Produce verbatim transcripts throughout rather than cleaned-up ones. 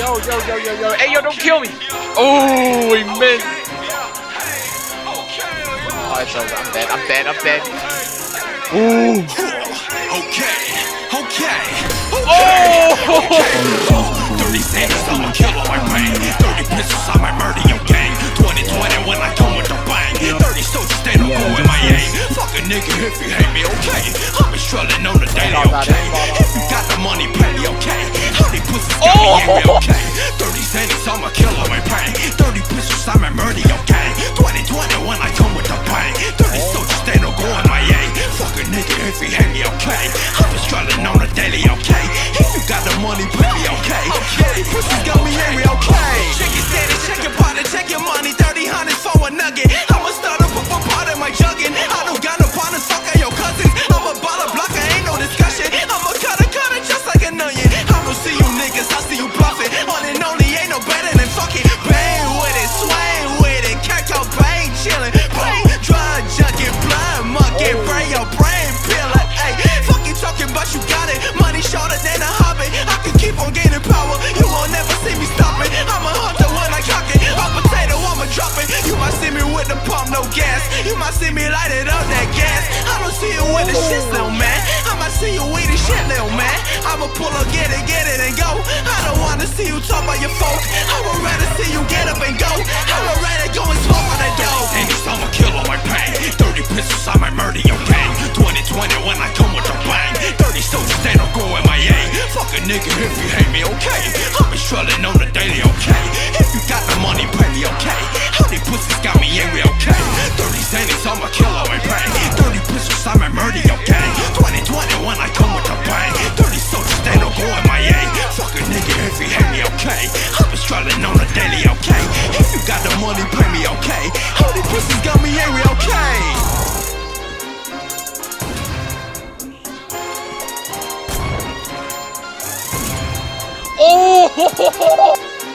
Yo, yo, yo, yo, yo. Hey, yo, don't kill me. Oh, he missed. Oh, it's over. I'm dead. I'm dead. I'm dead. Ooh. Okay. Okay. Oh. thirty seconds, I'ma kill all my pain. thirty pistols, I might murder your gang. twenty twenty when I come with the bang. thirty soldiers, they don't go in my aim. Fuck a nigga if you hate me, okay? I've been struggling on the daily, okay? If you got the money, pay me, okay? How they pussies got me angry, okay? thirty seconds, I'ma kill all my pain. thirty pistols, I might murder your gang. twenty twenty when I come with the bang. thirty soldiers, they don't go in my aim. Fuck a nigga if you hate me, okay? I've been struggling on the daily, okay? If you got the money, pay me, okay? thirty pussies got me angry, okay? Check your status, check your partner, check your money. thirty hundreds for a nugget. I'ma start up a part of my jugging. I don't got no partners, fuck out your cousins. I'm a baller blocker, ain't no discussion. I'm a cutter, cutter just like an onion. I don't see you niggas, I see you bluffing. On and only ain't no better than fucking bang with it, swing with it. Catch your bang, chillin', brain drug junkie, blood monkey, bring your brain pillar. Ay, fuck you talking about you got it. Money shorter than a hobbit. I can keep on gaining power. You won't never see me stopping. I'm a hunter when I cock it. I'm a potato, I'ma drop it. You might see me with the pump, no gas. You might see me light it up, that gas. I don't see you with the shit, little man. I might see you with the shit, little man. I'ma pull up, get it, get it, and go. I don't wanna see you talk about your folk. I would rather see you get up and go. I would rather go and smoke on that dope. I'ma kill all my pain. thirty pistols, I might murder your gang. twenty twenty when I come with a bang. thirty soldiers, they don't go in my aim. Fuck a nigga if you hate me, okay? I've been struggling on the daily, okay? If you got the money, pay me, okay? How they pussies got me angry, okay? thirty seconds, I'ma kill all my pain. thirty pistols, I might murder your gang. twenty twenty when I come with a bang. thirty soldiers, they don't go in my aim. Fuck a nigga if you hate me, okay? I've been struggling on the daily, okay? If you got the money, pay me, okay? How they pussies got me angry, okay? Oh!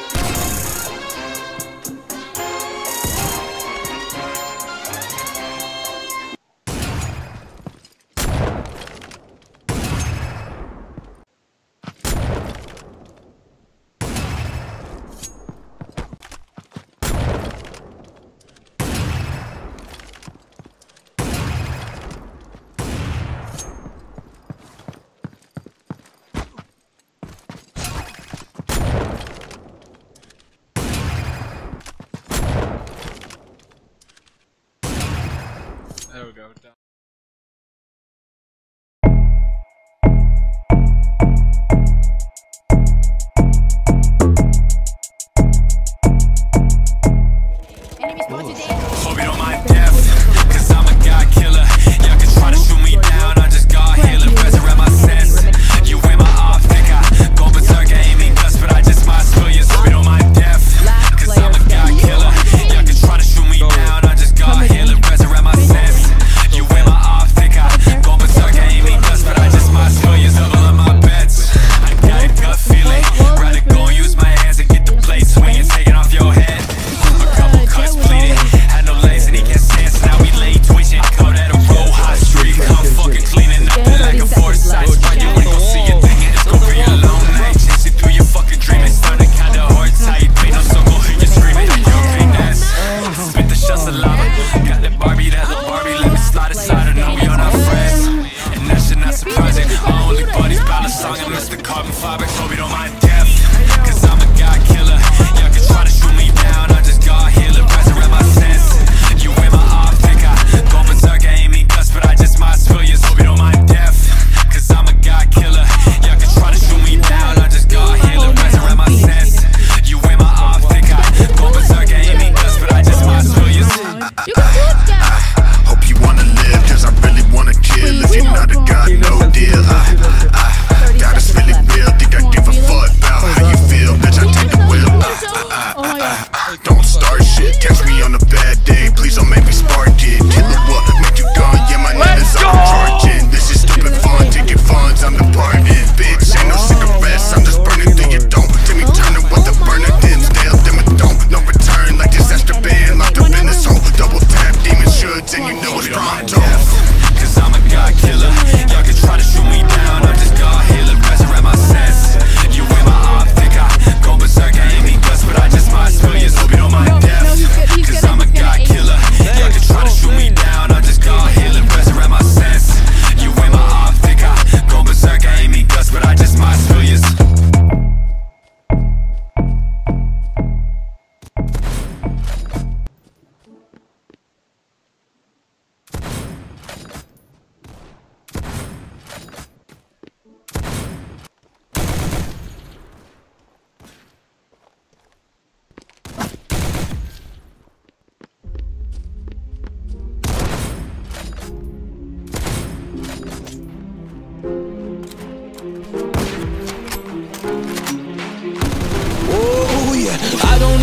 There we go. Done. Hope you don't mind death, cause I'm a god killer. Y'all can try to shoot me down, I just got healer, resurrect my sense. You in my optic, I go berserk, aiming guts, but I just might spill you. Hope you don't mind death, cause I'm a god killer. Y'all can try to shoot me down, I just got healer, resurrect my sense. You in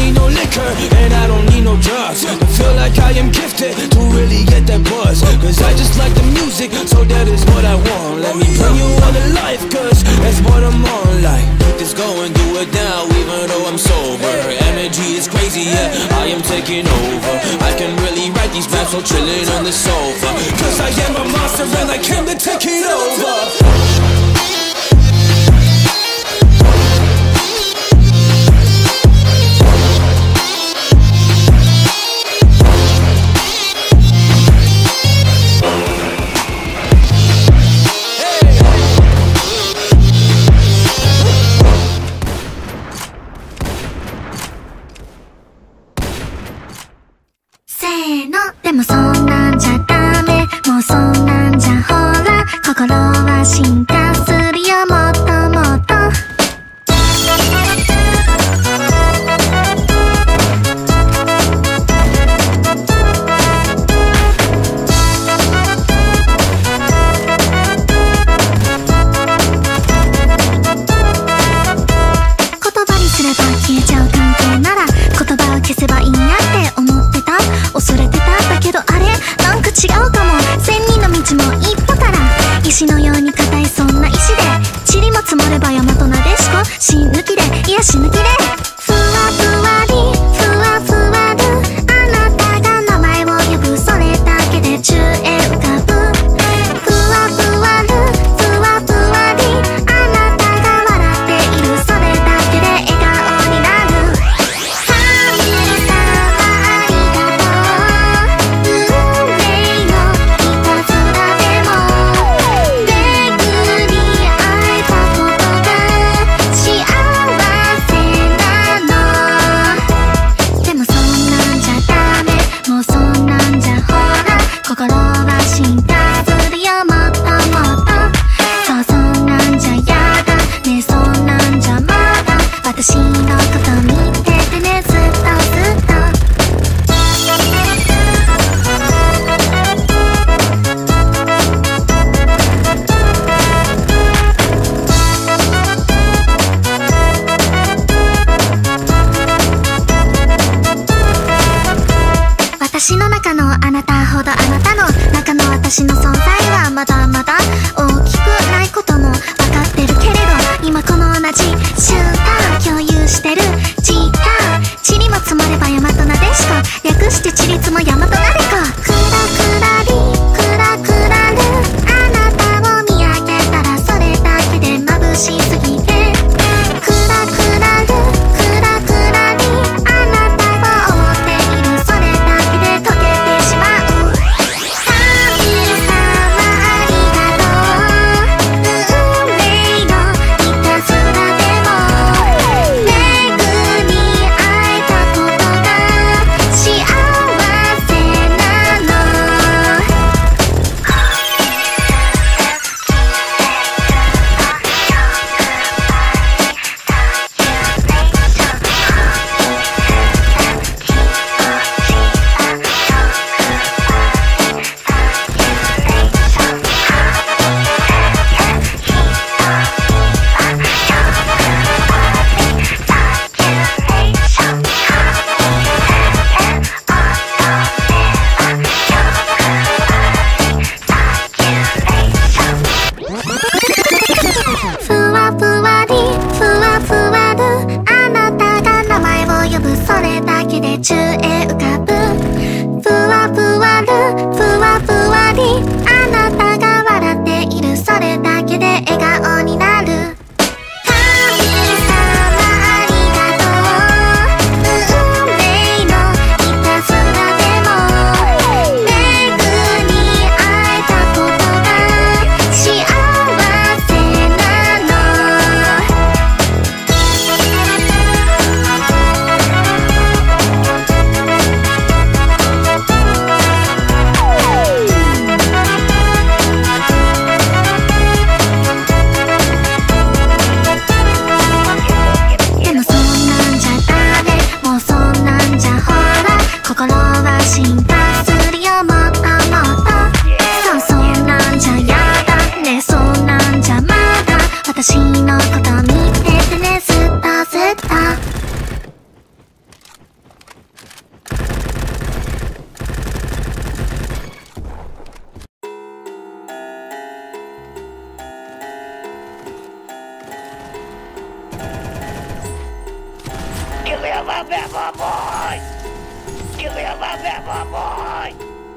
need no liquor, and I don't need no drugs. I feel like I am gifted to really get that buzz, cause I just like the music, so that is what I want. Let me bring you all to life, cause that's what I'm on. Like, just go and do it now, even though I'm sober. Energy is crazy, yeah, I am taking over. I can really write these raps while chilling on the sofa, cause I am a monster and I came to take it over. でもそんなんじゃダメ、もうそんなんじゃほら心は進化するよもっともっと言葉にすれば消えちゃう関係なら言葉を消せばいいやって思ってた恐れてただけどあれなんか違うかも千人の道も一歩から石のように硬いそんな石で塵も積もれば山となでしこ死ぬ気でいや死ぬ気でふわふわりふわふわるあなたが名前を呼ぶそれだけで宙へ浮かぶふわふわるふわふわりあなたが笑っているそれだけで笑顔になる神様ありがとう運命のいたずらでも巡り会えたことが幸せなのでもそんなんじゃダメもうそんなんじゃほら心は進化するよもっともっとそうそんなんじゃやだねそんなんじゃまだ私のこと見ててねずっとずっと私の中のあなたほどあなたの中の私の存在はまだまだ大きくないことも分かってるけれど今この同じ瞬間共有してる時間塵も積もれば山となでしこ略して塵積も山となでこクラクラリクラクラルあなたを見上げたらそれだけで眩しすぎてクラクラルクラクラリあなたを思っているそれだけで溶けてしまう神様ありがとう運命のいたずらでも巡り会えたことが幸せなのふわふわりふわふわるあなたが名前を呼ぶそれだけで宙へ浮かぶふわふわるふわふわりあなたが笑っているそれだけで笑顔になる神様ありがとう運命のいたずらでも巡り会えたことが幸せなのでもそんなんじゃダメもうそんなんじゃほら心は進化するよもっともっとそうそんなんじゃやだねそんなんじゃまだ私のこと見ててねずっとずっと Give me a love that my boy! Give me a love that my boy!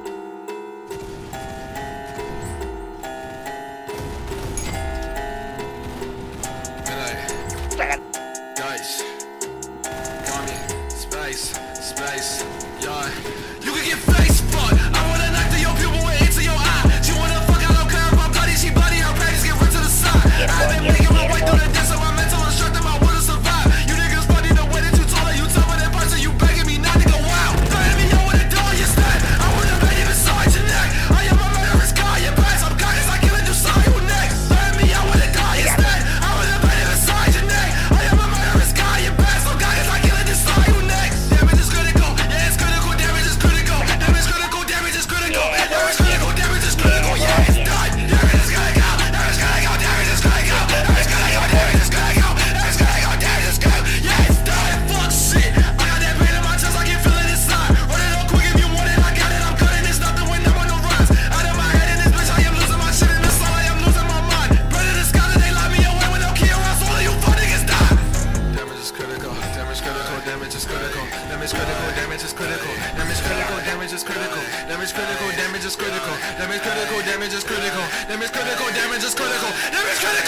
Dice, Tommy, space, space, yeah. You can get face fucked. I wanna knock to your pupil and into your eye. She wanna fuck, I don't care if I'm bloody. She bloody, her panties get ripped to the side. I've been making my way through the dance, so my mental instructor, my will to survive. You niggas funny the way that you told her, you tougher than person, you begging me not to go out. Threatening me out with a door, you stand. I wanna bang you beside your neck. I am a murderous guy, your pants, I'm cocky, I kill it, you saw you next. Threatening me out with a door, you stand. I wanna bang you beside your neck. I am a murderous guy, your pants, I'm cocky, I kill it, you saw you next. Damage is critical, yeah it's critical, damage is critical. Damage critical, damage is critical. Damage critical, damage is critical, yeah it's done. Damage is critical, damage is critical, damage is critical. Damage is critical, damage is critical. Damage is critical, damage is critical, yeah it's done. Fuck shit, I got that pain in my chest, I can feel it inside. Run it up quick if you want it, I got it, I'm cutting, it's nothing when I'm on no rise. Out of my head in this bitch, I am losing my shit in the soul, I am losing my mind. Bread in the sky, they lock me away with no key around, so all of you fuck niggas die. Damage is critical, damage critical, damage is critical. Damage critical, damage is critical. Damage critical, damage is critical. Damage critical, damage is critical. Damage critical, damage is critical. Damage critical, damage is critical. Damage critical.